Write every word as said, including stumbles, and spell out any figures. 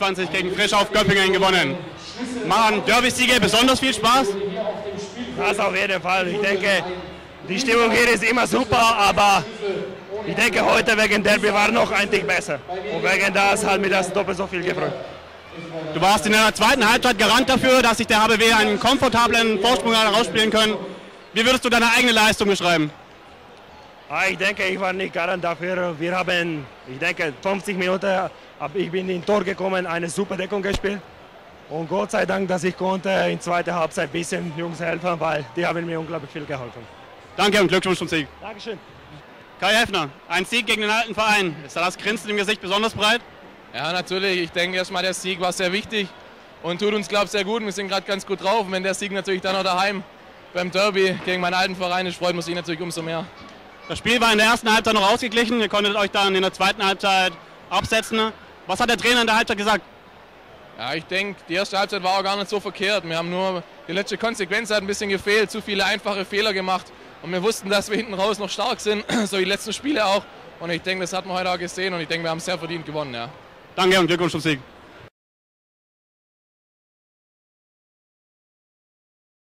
zweiundzwanzig gegen Frisch auf Göppingen gewonnen. Machen Derby-Siege besonders viel Spaß? Das auf jeden Fall. Ich denke, die Stimmung hier ist immer super, aber ich denke, heute wegen Derby war noch ein Tick besser. Und wegen das hat mich das doppelt so viel gefreut. Du warst in der zweiten Halbzeit Garant dafür, dass sich der H B W einen komfortablen Vorsprung herausspielen können. Wie würdest du deine eigene Leistung beschreiben? Ich denke, ich war nicht Garant dafür. Wir haben, ich denke, fünfzig Minuten, ich bin in Tor gekommen, eine super Deckung gespielt. Und Gott sei Dank, dass ich konnte in der zweiten Halbzeit ein bisschen Jungs helfen, weil die haben mir unglaublich viel geholfen. Danke und Glückwunsch zum Sieg. Dankeschön. Kai Heffner, ein Sieg gegen den alten Verein. Ist da das Grinsen im Gesicht besonders breit? Ja, natürlich. Ich denke erstmal, der Sieg war sehr wichtig und tut uns, glaube ich, sehr gut. Wir sind gerade ganz gut drauf. Und wenn der Sieg natürlich dann noch daheim beim Derby gegen meinen alten Verein ist, freut man sich natürlich umso mehr. Das Spiel war in der ersten Halbzeit noch ausgeglichen. Ihr konntet euch dann in der zweiten Halbzeit absetzen. Was hat der Trainer in der Halbzeit gesagt? Ja, ich denke, die erste Halbzeit war auch gar nicht so verkehrt. Wir haben nur, die letzte Konsequenz hat ein bisschen gefehlt, zu viele einfache Fehler gemacht. Und wir wussten, dass wir hinten raus noch stark sind, so die letzten Spiele auch. Und ich denke, das hat man heute auch gesehen und ich denke, wir haben sehr verdient gewonnen. Ja. Danke und Glückwunsch zum Sieg.